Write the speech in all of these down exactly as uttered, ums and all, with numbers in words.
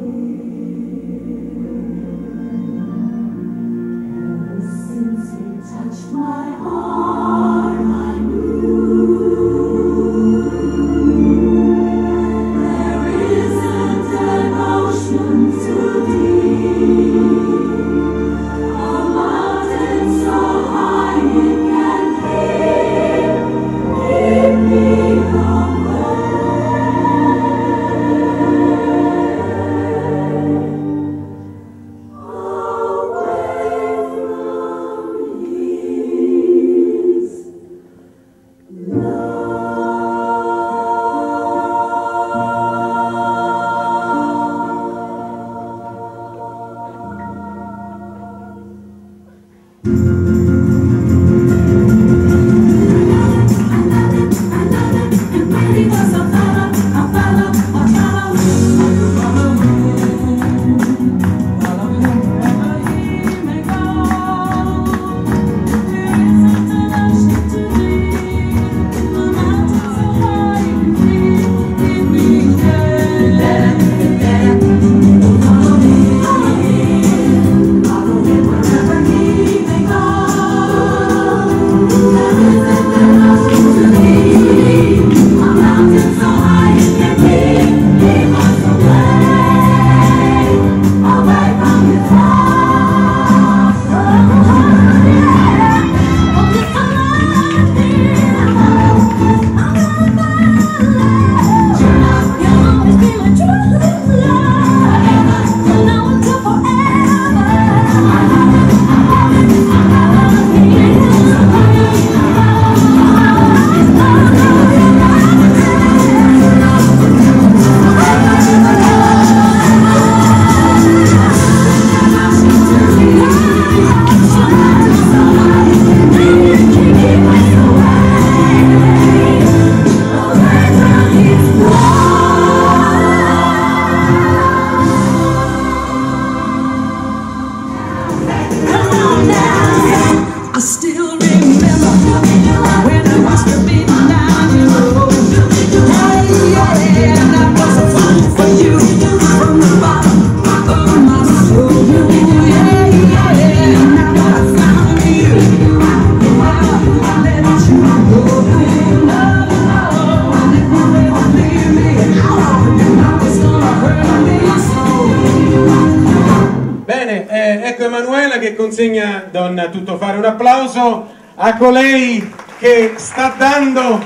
Che consegna Don Tuttofare. Un applauso a colei che sta dando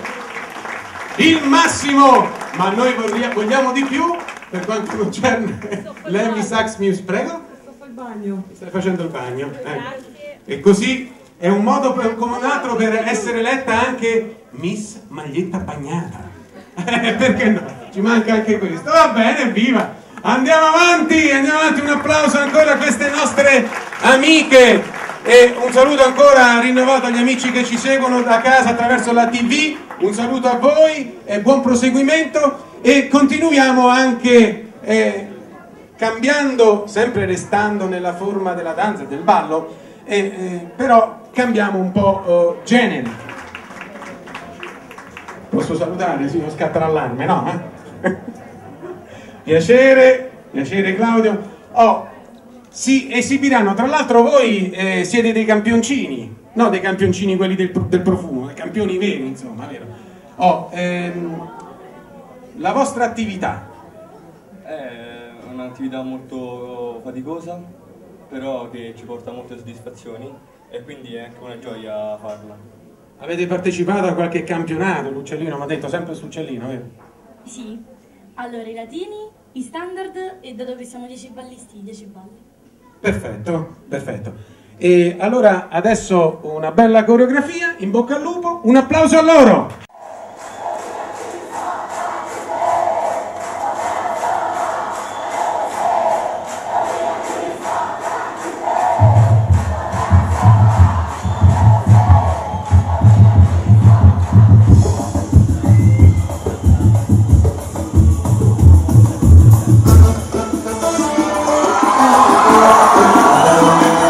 il massimo, ma noi vogliamo, vogliamo di più per quanto concerne l'Heavy Sax Muse. Prego? Sto facendo il bagno. Stai facendo il bagno. Eh. E così è un modo per, come un altro per essere eletta anche Miss Maglietta Bagnata. Perché no? Ci manca anche questo. Va bene, viva! Andiamo avanti, andiamo avanti, un applauso ancora a queste nostre amiche e un saluto ancora rinnovato agli amici che ci seguono da casa attraverso la tivù, un saluto a voi e buon proseguimento, e continuiamo anche eh, cambiando, sempre restando nella forma della danza e del ballo, eh, eh, però cambiamo un po' eh, genere. Posso salutare? Sì, non scatta l'allarme, no? Eh? Piacere, piacere Claudio. Oh, si esibiranno, tra l'altro voi eh, siete dei campioncini, no dei campioncini quelli del, del profumo, dei campioni veri, insomma, vero? Oh, ehm, la vostra attività? È un'attività molto faticosa, però che ci porta molte soddisfazioni e quindi è anche una gioia farla. Avete partecipato a qualche campionato? L'Uccellino mi ha detto, sempre succellino, vero? Sì. Allora, i latini, i standard e da dove siamo dieci ballisti, dieci balli. Perfetto, perfetto. E allora adesso una bella coreografia, in bocca al lupo, un applauso a loro!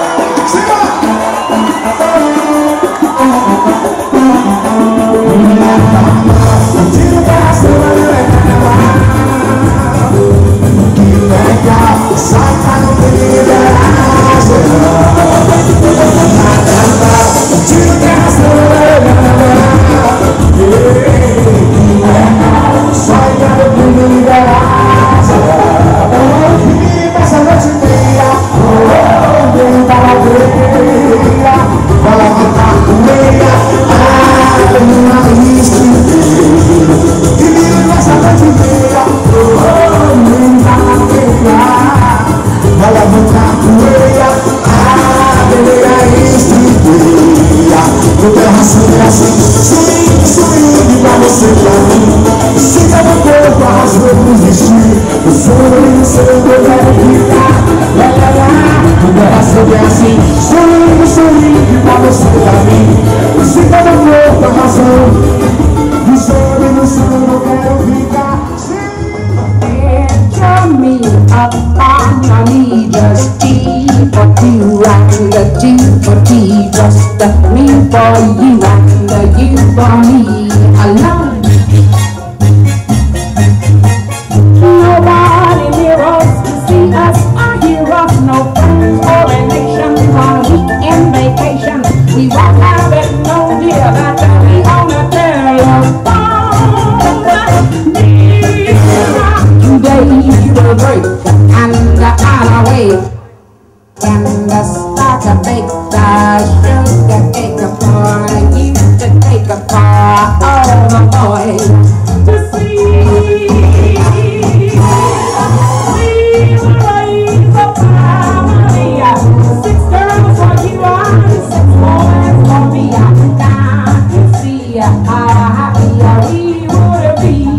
Thank you. solo per vita, la la la, adesso che así, sorridi, sorridi, quando sei da me, si fa da fuoco, ma sono, mi sono, non sono per vita, turn me up on your knee, just T for two and the T for T, just the me for you and the you for me alone. Nobody near us to see us or hear us, no friends or relations while we in vacation. We won't have it, no dear, that's we on a telephone. Today will break and the other way, and the start to bake the sugar cake for you to take a car, oh my boy, to see. We will raise a family, six girls for you and six boys for me. Now to see how happy we would be.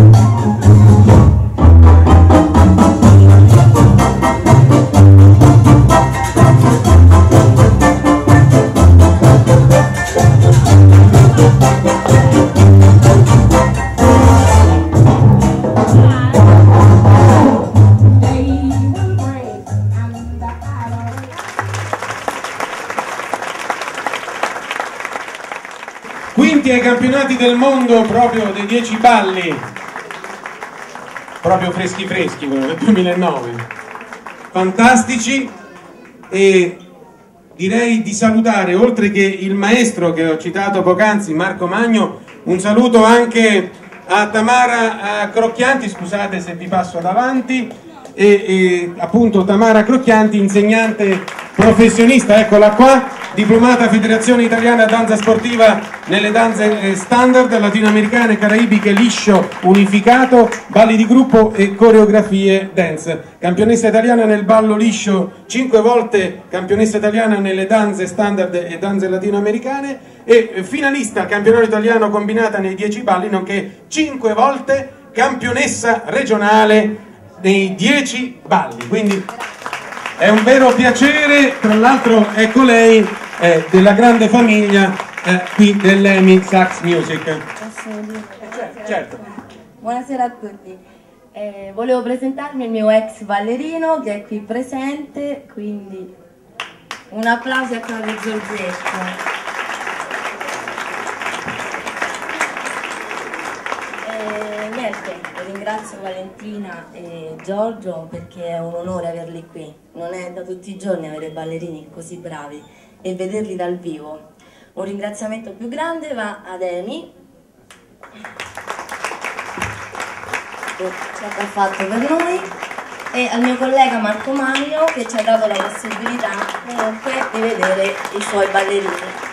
Quinti ai campionati del mondo proprio dei dieci balli, proprio freschi freschi, quello del duemilanove, fantastici. E direi di salutare, oltre che il maestro che ho citato poc'anzi, Marco Magno, un saluto anche a Tamara Crocchianti, scusate se vi passo davanti, e, e appunto Tamara Crocchianti, insegnante professionista, eccola qua, diplomata Federazione Italiana Danza Sportiva nelle danze standard, latinoamericane, caraibiche, liscio, unificato, balli di gruppo e coreografie dance. Campionessa italiana nel ballo liscio, cinque volte campionessa italiana nelle danze standard e danze latinoamericane e finalista campionato italiano combinata nei dieci balli, nonché cinque volte campionessa regionale nei dieci balli. Quindi è un vero piacere, tra l'altro ecco lei eh, della grande famiglia eh, qui dell'Emi Sax Music. Posso dire? Certo, certo. Buonasera a tutti. Eh, volevo presentarmi il mio ex ballerino che è qui presente, quindi un applauso a Claudio Giorgetto. Ringrazio Valentina e Giorgio perché è un onore averli qui, non è da tutti i giorni avere ballerini così bravi e vederli dal vivo. Un ringraziamento più grande va ad Emi, che ci ha fatto per noi, e al mio collega Marco Magno che ci ha dato la possibilità comunque di vedere i suoi ballerini.